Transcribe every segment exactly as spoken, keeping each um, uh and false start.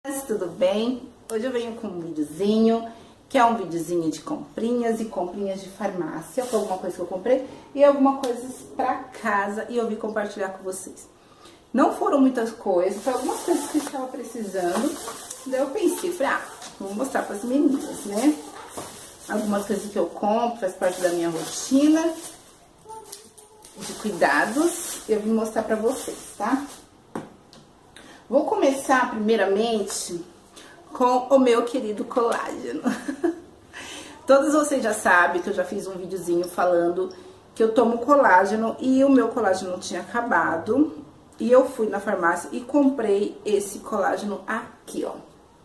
Mas tudo bem? Hoje eu venho com um videozinho, que é um videozinho de comprinhas e comprinhas de farmácia, foi alguma coisa que eu comprei e alguma coisa pra casa e eu vim compartilhar com vocês. Não foram muitas coisas, foi algumas coisas que eu estava precisando, daí eu pensei, falei, ah, vou mostrar pras meninas, né? Algumas coisas que eu compro, faz parte da minha rotina de cuidados, eu vim mostrar pra vocês, tá? Vou começar primeiramente com o meu querido colágeno. Todos vocês já sabem que eu já fiz um videozinho falando que eu tomo colágeno e o meu colágeno tinha acabado. E eu fui na farmácia e comprei esse colágeno aqui, ó.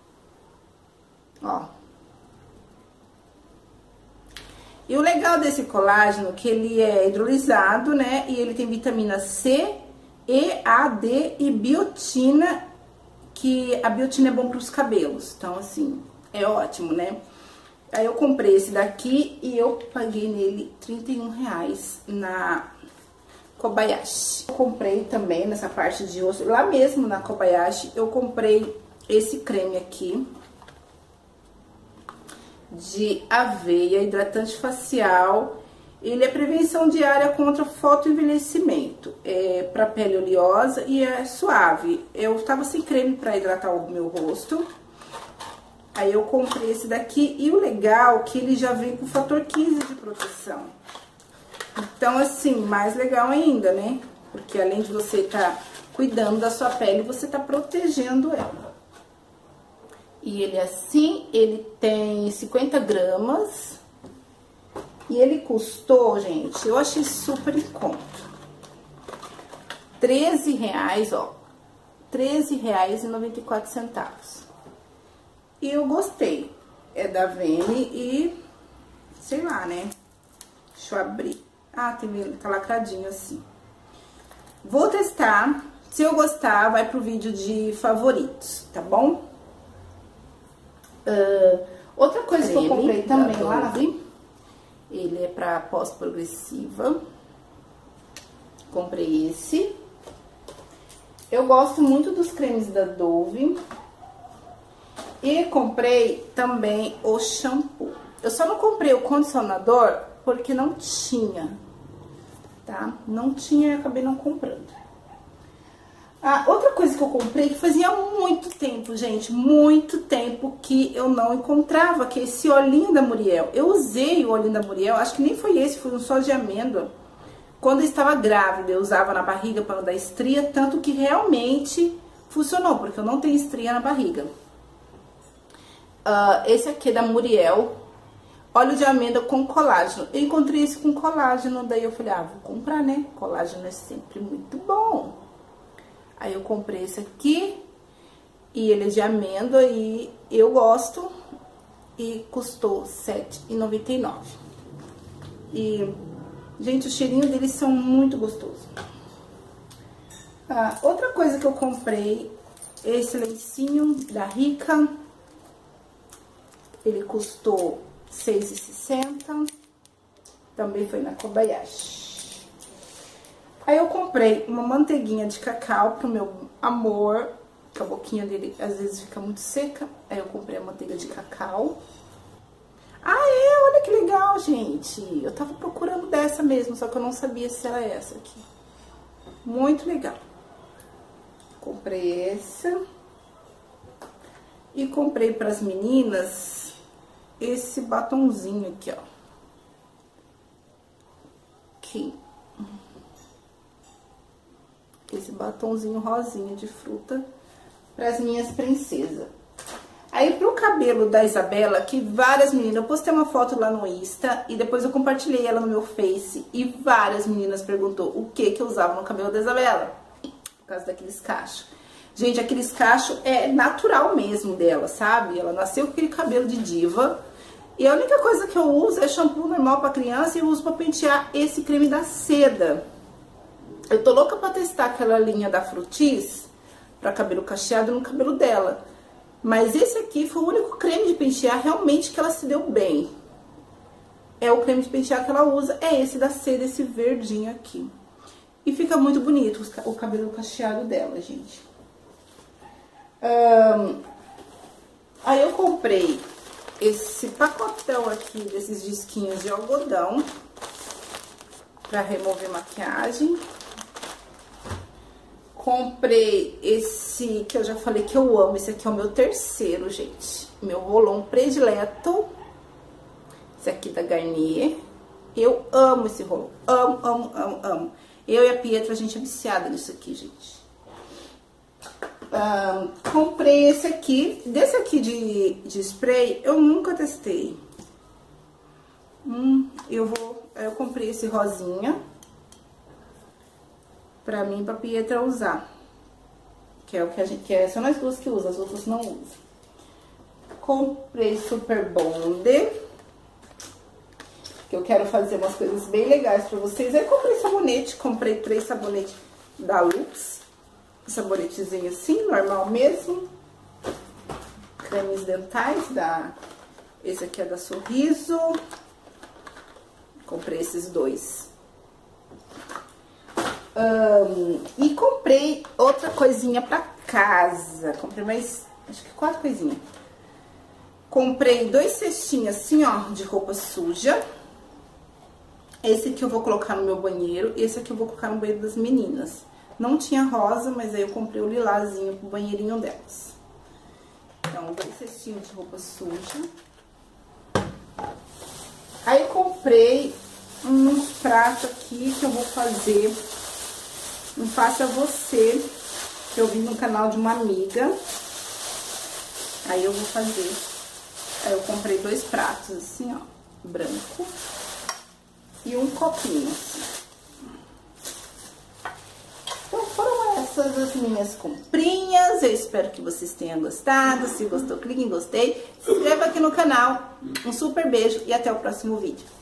Ó. E o legal desse colágeno é que ele é hidrolisado, né? E ele tem vitamina C, E, A, D e biotina, que a biotina é bom para os cabelos. Então, assim, é ótimo, né? Aí eu comprei esse daqui e eu paguei nele trinta e um reais na Kobayashi. Eu comprei também nessa parte de osso, lá mesmo na Kobayashi, eu comprei esse creme aqui de aveia, hidratante facial. Ele é prevenção diária contra fotoenvelhecimento, é para pele oleosa e é suave. Eu tava sem creme para hidratar o meu rosto, aí eu comprei esse daqui e o legal é que ele já vem com fator quinze de proteção. Então, assim, mais legal ainda, né? Porque além de você estar cuidando da sua pele, você tá protegendo ela. E ele assim, ele tem cinquenta gramas. E ele custou, gente, eu achei super em conta. treze reais, ó. treze reais e noventa e quatro centavos. E eu gostei. É da Vene e, sei lá, né? Deixa eu abrir. Ah, tem, tá lacradinho assim. Vou testar. Se eu gostar, vai pro vídeo de favoritos, tá bom? Uh, outra coisa que eu comprei também lá na Vene. Ele é pra pós-progressiva. Comprei esse. Eu gosto muito dos cremes da Dove. E comprei também o shampoo. Eu só não comprei o condicionador porque não tinha, tá? Não tinha e acabei não comprando. Ah, outra coisa que eu comprei que fazia muito tempo, gente, muito tempo que eu não encontrava, que é esse olhinho da Muriel. Eu usei o olhinho da Muriel, acho que nem foi esse, foi um só de amêndoa. Quando eu estava grávida, eu usava na barriga para não dar estria, tanto que realmente funcionou, porque eu não tenho estria na barriga. Uh, esse aqui é da Muriel, óleo de amêndoa com colágeno. Eu encontrei esse com colágeno, daí eu falei, ah, vou comprar, né? Colágeno é sempre muito bom. Aí eu comprei esse aqui, e ele é de amêndoa, e eu gosto, e custou sete reais e noventa e nove centavos. E, gente, o cheirinho deles são muito gostosos. Ah, outra coisa que eu comprei, esse lencinho da Rica, ele custou seis reais e sessenta centavos, também foi na Kobayashi. Aí eu comprei uma manteiguinha de cacau pro meu amor, que a boquinha dele às vezes fica muito seca. Aí eu comprei a manteiga de cacau. Ah, é? Olha que legal, gente. Eu tava procurando dessa mesmo, só que eu não sabia se era essa aqui. Muito legal. Comprei essa. E comprei pras meninas esse batonzinho aqui, ó. Aqui. Esse batonzinho rosinha de fruta para as minhas princesas. Aí pro cabelo da Isabela, que várias meninas, eu postei uma foto lá no Insta e depois eu compartilhei ela no meu Face e várias meninas perguntou o que que eu usava no cabelo da Isabela, por causa daqueles cachos. Gente, aqueles cachos é natural mesmo dela, sabe? Ela nasceu com aquele cabelo de diva e a única coisa que eu uso é shampoo normal para criança e eu uso para pentear esse creme da Seda. Eu tô louca pra testar aquela linha da Frutis pra cabelo cacheado no cabelo dela. Mas esse aqui foi o único creme de pentear realmente que ela se deu bem. É o creme de pentear que ela usa, é esse da Seda, esse verdinho aqui. E fica muito bonito o cabelo cacheado dela, gente. Um, comprei esse pacotão aqui desses disquinhos de algodão pra remover maquiagem. Comprei esse que eu já falei que eu amo. Esse aqui é o meu terceiro, gente. Meu rolão predileto. Esse aqui da Garnier. Eu amo esse rolão. Amo, amo, amo, amo. Eu e a Pietra, a gente é viciada nisso aqui, gente. Ah, comprei esse aqui. Desse aqui de, de spray, eu nunca testei. Hum, eu vou... Eu comprei esse rosinha. Pra mim e pra Pietra usar. Que é o que a gente quer. São nós duas que usam, as outras não usam. Comprei Super Bond. Que eu quero fazer umas coisas bem legais pra vocês. Aí comprei sabonete. Comprei três sabonetes da Lux. Sabonetezinho assim, normal mesmo. Cremes dentais da... Esse aqui é da Sorriso. Comprei esses dois. Um, e comprei outra coisinha pra casa. Comprei mais, acho que quatro coisinhas. Comprei dois cestinhos assim, ó, de roupa suja. Esse aqui eu vou colocar no meu banheiro. Esse aqui eu vou colocar no banheiro das meninas. Não tinha rosa, mas aí eu comprei o lilazinho pro banheirinho delas. Então, dois cestinhos de roupa suja. Aí comprei uns pratos aqui que eu vou fazer um Faça Você, que eu vi no canal de uma amiga. Aí eu vou fazer. Aí eu comprei dois pratos assim, ó, branco. E um copinho assim. Então foram essas as minhas comprinhas. Eu espero que vocês tenham gostado. Se gostou, clique em gostei. Se inscreva aqui no canal. Um super beijo e até o próximo vídeo.